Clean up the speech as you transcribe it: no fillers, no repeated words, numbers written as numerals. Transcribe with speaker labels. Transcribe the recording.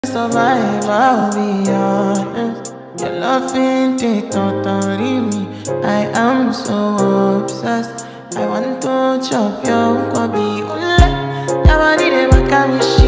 Speaker 1: Survive, I'll be honest. Your love ain't it, totally me. I am so obsessed. I want to chop your kwabi. Ule, your body they make me